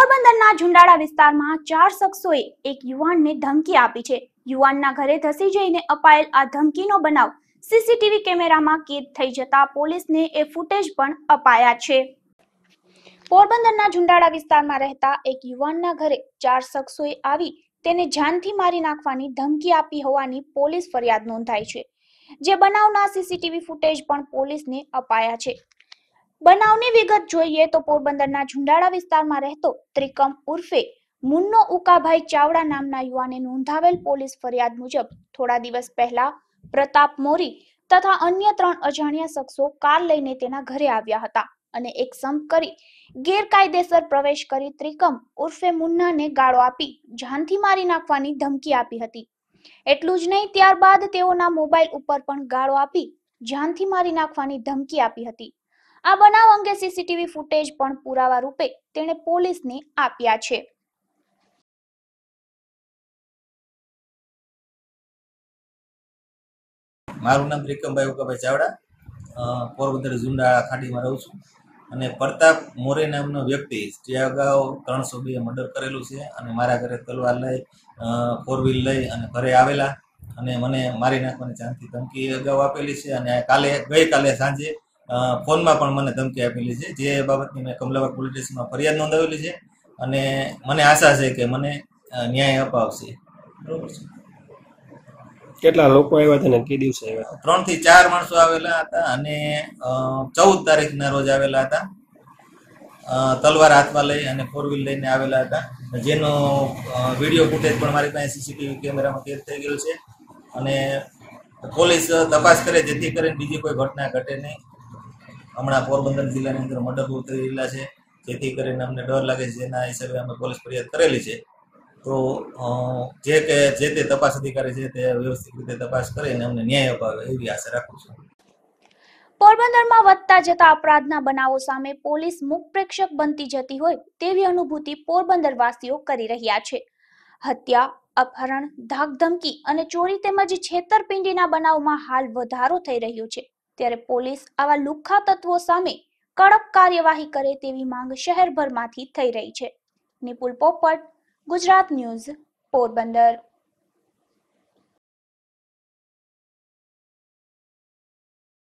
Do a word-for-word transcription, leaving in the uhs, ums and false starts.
પોરબંદરના ઝુંડાળા વિસ્તારમાં ચાર શખ્સોએ એક યુવાનને ધમકી આપી છે। યુવાનના ઘરે ધસી જઈને અપાયેલ આ ધમકીનો બનાવ સીસીટીવી કેમેરામાં કેદ થઈ જતા પોલીસને એ ફૂટેજ પણ અપાયા છે। પોરબંદરના ઝુંડાળા વિસ્તારમાં રહેતા એક યુવાનના ઘરે ચાર શખ્સોએ આવી તેને જાનથી મારી નાખવાની ધમકી આપી હોવાની પોલીસ ફરિયાદ નોંધાઈ છે, જે બનાવના સીસીટીવી ફૂટેજ પણ પોલીસને અપાયા છે। બનાવની વિગત જોઈએ તો પોરબંદરના ઝુંડાળા વિસ્તારમાં રહેતો ત્રિકમ ઉર્ફે મુન્નો ઉકાભાઈ ચાવડા નામના યુવાને નોંધાવેલ પોલીસ ફરિયાદ મુજબ થોડા દિવસ પહેલા પ્રતાપ મોરી તથા અન્ય ત્રણ અજાણ્યા શખ્સો કાર લઈને તેના ઘરે આવ્યા હતા અને એક સંપ કરી ગેરકાયદેસર પ્રવેશ કરી ત્રિકમ ઉર્ફે મુન્નાને ગાળો આપી જાનથી મારી નાખવાની ધમકી આપી હતી। એટલું જ નહીં, ત્યારબાદ તેઓના મોબાઈલ ઉપર પણ ગાળો આપી જાનથી મારી નાખવાની ધમકી આપી હતી। આ બનાવ અંગે સીસીટીવી ફૂટેજ પણ પુરાવા રૂપે તેણે પોલીસને આપ્યા છે। મારું નામ ત્રિકમભાઈ ઉકાભાઈ ચાવડા, પોરબંદર ઝુંડાળા ખાડીમાં રહું છું અને પ્રતાપ મોરે નામનો વ્યક્તિ જે અગાઉ ત્રણસો બે મર્ડર કરેલું છે અને મારા ઘરે તલવાર લઈ ફોર વ્હીલ લઈ અને ઘરે આવેલા અને મને મારી નાખવાની જાનથી ધમકી અગાઉ આપેલી છે અને કાલે ગઈકાલે સાંજે ફોનમાં પણ મને ધમકી આપેલી છે, જે બાબતની મેં કમલાબાગ પોલીસ સ્ટેશનમાં ફરિયાદ નોંધાવેલી છે અને મને આશા છે કે મને ન્યાય અપાવશે। બરોબર છે। કેટલા લોકો આવ્યા હતા ને કે દિવસે આવ્યા? ત્રણ થી ચાર માણસો આવેલા હતા અને ચૌદ તારીખના રોજ આવેલા હતા, તલવાર હાથમાં લઈ અને ફોર વ્હીલ લઈને આવેલા હતા, જેનો વિડીયો ફૂટેજ પણ મારી પાસે સીસીટીવી કેમેરામાં કેદ થઈ ગયેલ છે અને પોલીસ તપાસ કરે જેથી કરીને બીજી કોઈ ઘટના ઘટે નહીં। હમણાં પોરબંદર જિલ્લાની અંદર મર્ડર બહુ થઈ રહેલા છે, જેથી કરીને અમને ડર લાગે છે, જેના હિસાબે અમે પોલીસ ફરિયાદ કરેલી છે। તો જે કે જે તે તપાસ અધિકારી છે તે વ્યવસ્થિત રીતે તપાસ કરીને અમને ન્યાય અપાવે એવી આશા રાખું છું। પોરબંદરમાં વધતા જતા અપરાધના બનાવો સામે પોલીસ મુખ પ્રેક્ષક બનતી જતી હોય તેવી અનુભૂતિ પોરબંદરવાસીઓ કરી રહ્યા છે। હત્યા, અપહરણ, ધાકધમકી અને ચોરી તેમજ છેતરપિંડીના બનાવમાં હાલ વધારો થઈ રહ્યો છે, ત્યારે પોલીસ આવા લુખ્ખા તત્વો સામે કડક કાર્યવાહી કરે તેવી માંગ શહેરભરમાંથી થઈ રહી છે। નિપુલ પોપટ, ગુજરાત ન્યૂઝ, પોરબંદર।